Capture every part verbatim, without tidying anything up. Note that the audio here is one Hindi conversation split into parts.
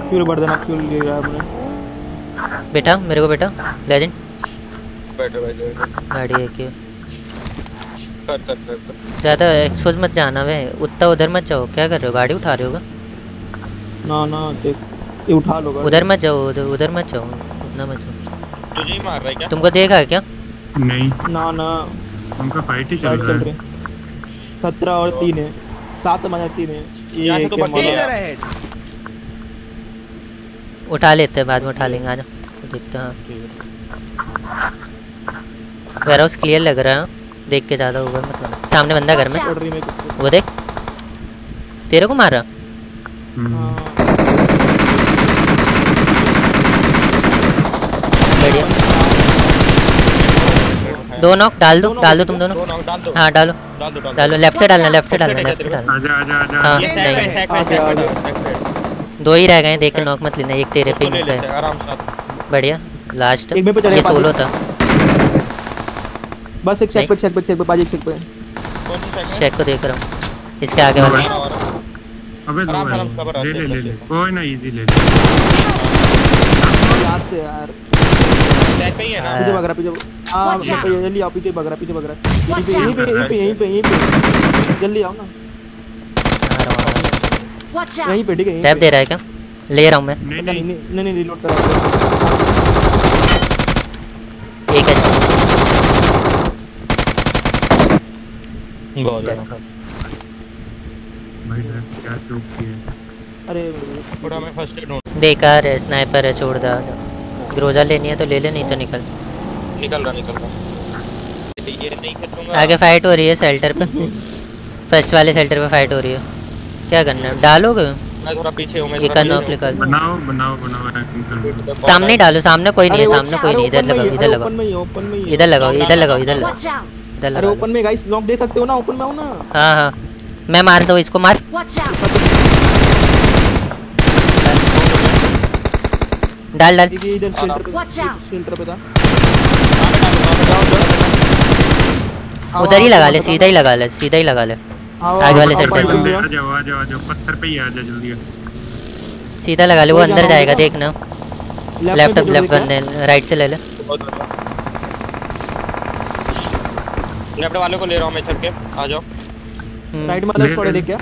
फ्यूल भर देना, फ्यूल गिरा आपने। बेटा मेरे को बेटा लेजेंड बैठो बैठो गाड़ी है कि कर कर कर ज़्यादा एक्सपोज मत जाना वे, उतना उधर मत जाओ। क्या कर रहे हो, गाड़ी उठा रहे होगा? ना ना देख ये उठा लो गाड़ी। उधर मत जाओ, उधर उधर मत जाओ, उतना मत जाओ। तुझे ही मार रहा है क्या? तुमको देखा है क्या? नहीं ना ना उनका फाइट ही चल फाइट रहा चल है। रही। सत्रह और तीन है, सात बना तीन है। यहाँ ये से तो क्या बच मारा? गया। उठा लेते हैं, बाद में उठा लेंगे। आ जाओ देखते हैं। वेयर हाउस क्लियर लग रहा है, देख के ज़्यादा होगा मतलब। सामने बंदा घर में, पड़ रही मैं कुछ। वो देख तेरे को मारा। हम्म, बढ़िया, दो नॉक डाल दो, डाल दो तुम दोनों। दो नॉक डाल दो हाँ डालो डाल दो डालो, लेफ्ट से डालना, लेफ्ट से डालना, लेफ्ट से डालना। आजा आजा आजा हाँ ये नहीं, सैक पे सैक पे सैक पे सैक पे दो ही रह गए, देख के नॉक मत लेना। एक तेरे पे तो ले पे लेते हैं आराम से। बढ़िया लास्ट। एक में पे चलेगा, ये पाजी। सोलो था। बस एक चेक पे Nice. चेक पे चेक पे बाजी चेक पे। कौन सी सैक है? शेक को देख रहा हूँ, इसके आगे वाले। नहीं, और- अबे दो आराम है, आराम cover ले ले आते ले हैं, ले बस। कोई ना, इजी ले ले। लास्ट है यार। सैक पे ही है ना? पीछे भाग रहा, पीछे हां Watch out. जल्दी आओ, पीछे भाग रहा, पीछे भाग रहा। Watch यहीं पे out. यहीं पे यहीं पे यहीं पे जल्दी आओ ना। Watch यहीं out. पे ठीक है, यहीं टैप पे। दे रहा है क्या? ले रहा हूँ मैं। नहीं पता नहीं नहीं नहीं नहीं रिलोड करा। एक है बहुत ज्यादा। भाई ड्रग्स क्या चूक किए। अरे थोड़ा मैं फर्स्ट एड बेकार है, स्नाइपर है, छोड़ दो। ग्रोजा लेनी है तो ले ले, नहीं तो निकल। निकल रहा निकल रहा। ये नहीं खेलूंगा। आगे फाइट हो रही है सेल्टर पे, फर्स्ट वाले सेल्टर पे फाइट हो रही है। क्या करना है, डालोगे? मैं थोड़ा पीछे हूं, मैं एक थोड़ा नॉक पीछे निकाल। बनाओ बनाओ बनाओ निकल। सामने डालो, सामने कोई नहीं है, अरे वो- सामने कोई नहीं। इधर ओपन में लगाओ, ही है, इधर अरे लगाओ, ओपन में ही है, ओपन में ही है। इधर लगाओ, इधर लगाओ, इधर लगाओ, Watch out. इधर अरे लगाओ। ओपन में गाइस लॉक दे सकते हो ना, ओपन में आओ ना। हाँ हाँ मैं मारता हूँ इसको, मार। Watch out. डाल डाल। ये इधर सेंटर पे, Watch out. सेंटर पे था। उधर ही लगा ले, सीधा ही लगा ले, सीधा ही लगा ले। आओ, आगे वाले आओ, सेंटर आओ, पे। आओ, बंदे आओ। आ जाओ आ जाओ आ जाओ, पत्थर पे ही आ जा जल्दी। सीधा लगा ले, वो कोई अंदर जाना जाएगा होगा? देखना। लेफ्ट लेफ्ट में जो लेफ्ट देखा है? बंदे, राइट से ले ले। लेफ्ट वाले को ले रहा हूं मैं चढ़ के। आ जाओ। हम्म, राइट में अलग पड़े देख क्या?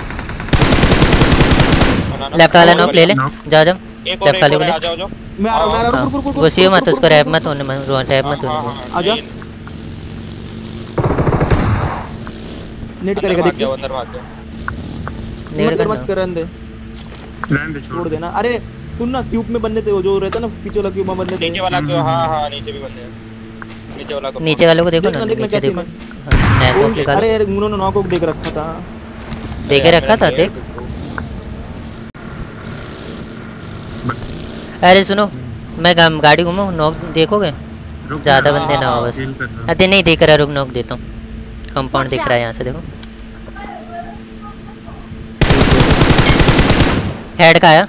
लेफ्ट वाला नॉक ले ले, knock। जा जा। एक और लेफ्ट वाले एक को और ले। आ जाओ जाओ। मैं आ रहा हूं, मैं आ रहा हाँ हूं, रुक रुक रुक। घुसियो मत, उसको रैप मत होने, रैप मत होने। आजा। नेट करेगा देख के। अंदर भाग गया। नेड़ मत कर मत करना। कर अंदर रहने दे, छोड़ छोड़ देना। अरे सुन ना, क्यूब में बनने थे वो जो रहता ना, पीछे वाला क्यूब में बनने थे। नीचे वाला क्यों? हाँ हाँ नीचे भी बंदे हैं। नीचे वाला को नीचे वालों को देखो देखना, ना, देखना नीचे क्या देखो। सीन हाँ, नैक वो- नॉक निकालो। अरे यार उन्होंने नॉक को देख रखा था। देखे रखा था, देख। अरे सुनो, मैं गा- गाड़ी घूमूं, नॉक देखोगे? रुक ज़्यादा ना, बंदे ना हो बस। heal कर रहा। अरे नहीं देख रहा, रुक, नॉक देता हूँ। कंपाउंड दिख रहा है यहाँ से, देखो। हेड का आया।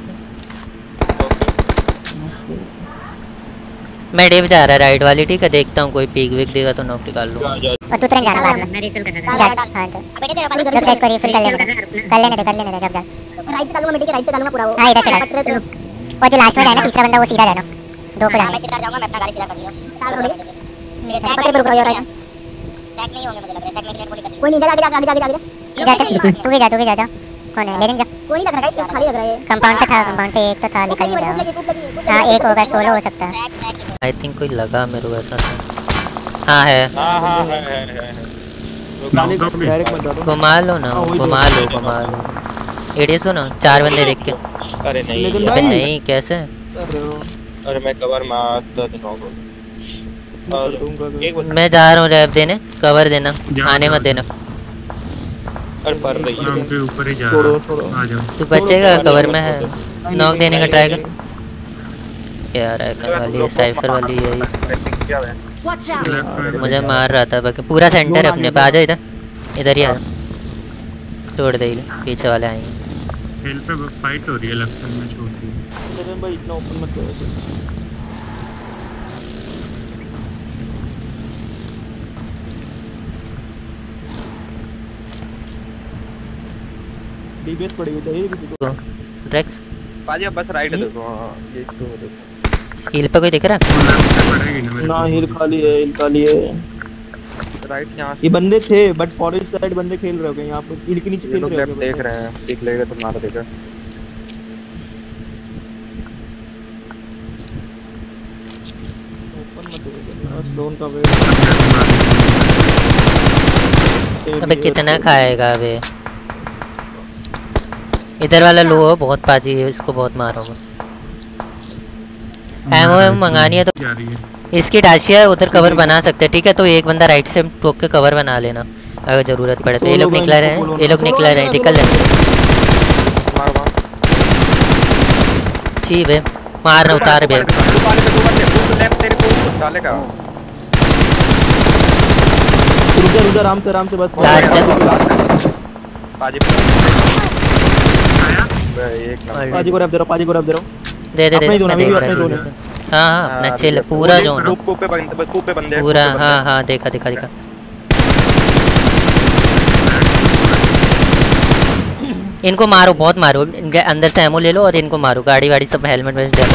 मैं डेव जा रहा है राइट वाली, ठीक है। देखता हूँ कोई पीक वीक देगा तो नॉक निकाल लूँ। आ जाओ। और तू तुरंत जाना बाद में। मैं रिफिल कर देता हूं। जा हां जा। रुक जा, इसको रिफिल कर लेने दे। कर लेने दे, कर लेने दे, जब जा। राइट से डालूंगा, मैं ठीक है राइट से डालूंगा पूरा वो। हां इधर से डाल। और जो लास्ट में है ना तीसरा बंदा, वो सीधा जाना। दो को मैं जाना। सीधा जाऊंगा, मैं अपना गाड़ी सीधा कर लियो। स्टार्ट हो गया। मेरे सैक पे रुक रहा है राइट। सैक नहीं होंगे मुझे लग रहा है, सैक में नेट गोली कर। कोई नहीं, जा आगे जा आगे आगे आगे। जा चल, तू भी जा, तू भी जा, जा। कौन है? लेकिन जा। कोई नहीं लग रहा है, खाली लग रहा है। कंपाउंड पे था, कंपाउंड पे एक तो था, निकल नहीं लगी गया। लगी लगी लगी। हां एक होगा, सोलो हो सकता है। सैक सैक की। आई थिंक कोई लगा मेरे को ऐसा था। हाँ है, हाँ हाँ है है है है। गाली को डायरेक्ट मत डालो। घुमा लो ना, हाँ, वही तो। घुमा लो, घुमा लो। एडियस हो ना, चार बंदे देख के। अरे नहीं लेकिन यार। अबे भाई- नहीं, कैसे? कर रहे हो अरे मैं कवर मारता तो नॉक हो। मैं कर दूंगा। एक बंदा मैं जा रहा हूँ रैप देने, कवर देना, जा, आने जा, मत देना। अरे पर रही है। उनके ऊपर ही जा छोड़ो, रहा। छोड़ो। आ जाओ। तू बचेगा, छोड़ो, कवर छोड़ो, में है। छोड़ो। नॉक देने का ट्राई कर। नहीं, यार आइकन वाली है, साइफर वाली है। क्या है? Watch out. लेफ्ट में मुझे मार रहा था बाकी पूरा सेंटर है अपने पे। आ जा इधर, इधर ही आ जा। छोड़ दे, ये पीछे वाले आएंगे। हिल पे फाइट हो रही है, लेफ्ट में छोड़ दी। लेकिन भाई इतना ओपन मत करो ऐसे। डीबीएस पड़ी हुई चाहिए किसी को। ड्रैक्स पाजी अब बस राइट देखो। हां ये तो देखो हील पे कोई दिख रहा है? लेफ्ट पे पड़ेगी ना मेरे ना को। हिल खाली है, हिल खाली है। राइट यहां ये बंदे थे बट फॉरेस्ट साइड बंदे खेल रहे होंगे यहाँ पे, हिल के नीचे ये खेल लोग रहे लेफ्ट होंगे देख रहे हैं, ठीक लगेगा तो मार देगा। ओपन मत हो यार, जोन का वेट। अबे कितना खाएगा अबे? इधर वाला लो हो बहुत पाजी है, इसको बहुत मारोगे। एमओ एम मंगानी है तो जा रही है। इसकी डाशिया उधर कवर बना सकते हैं, ठीक है? तो एक बंदा राइट से टोक के कवर बना लेना अगर जरूरत पड़े तो। ये लोग निकला रहे हैं, ये लोग निकला रहे हैं, निकल रहे हैं। मार मार छी बे मारना उतार बे। दुकान पे दो बंदे ऊपर लेफ्ट तेरे को डालेगा। रुक जा रुक जा, आराम से आराम से बस। लास्ट है। पाजी आया एक नंबर। पाजी को रैप दे रहा हूं, पाजी को रैप दे रहा हूं। दे दे दे अपना ही जोन है, मैं देख अभी रहा अपना ही जोन हूँ। है। हाँ हाँ अपना चिल पूरा जोन है कूप पे बंदे कूप पे बंदे पूरा। हाँ हाँ देखा देखा देखा। इनको मारो बहुत मारो, इनके अंदर से एमो ले लो और इनको मारो। गाड़ी वाड़ी सब हेलमेट वेलमेट दे दो।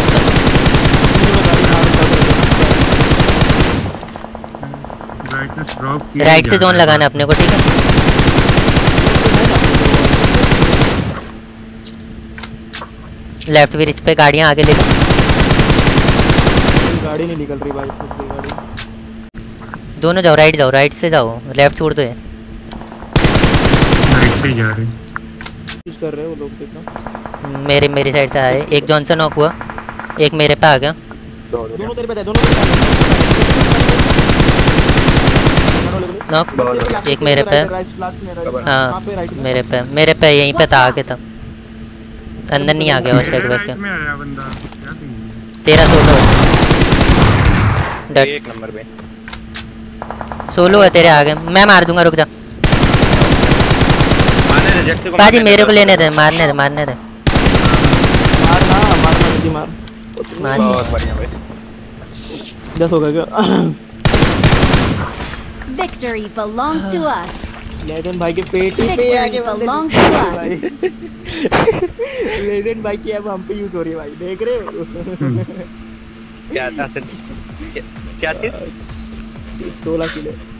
ब्राइटनेस ड्रॉप की राइट से जोन लगाना अपने को, ठीक है? लेफ्ट भी रिच पे गाड़ियाँ आगे ले लो। गाड़ी नहीं निकल रही भाई, दूसरी गाड़ी। दोनों जाओ, राइट जाओ, राइट से जाओ, लेफ्ट छोड़ दो ये। राइट से जा रही। कुछ कर रहे हो वो लोग, देखना। मेरे मेरी साइड से आए, एक जॉनसन नॉक हुआ, एक मेरे पे आ गया। दोनों तेरे पे थे, दोनों तेरे पे थे। नॉक एक मेरे पे। हाँ मेरे पे मेरे पे यहीं पे था, आगे था, अंदर नहीं आ गया वो शेक बैक के। में आया बंदा क्या करेंगे? तेरा सोलो डेड, एक नंबर पे सोलो है तेरे आगे। मैं मार दूंगा, रुक जा। मारने रिजेक्ट को बाजी मेरे को लेने दे, मारने दे मारने दे मार ना, मार ना जल्दी मार। मार। बहुत बढ़िया भाई। दस हो गया क्या? Victory belongs to us. Legend भाई के पेट ही पे Victory आके बंदे belongs to us. लेजेंड भाई की अब हम पे यूज हो रही है भाई, देख रहे हो? क्या था क्या चीज? सोलह किलो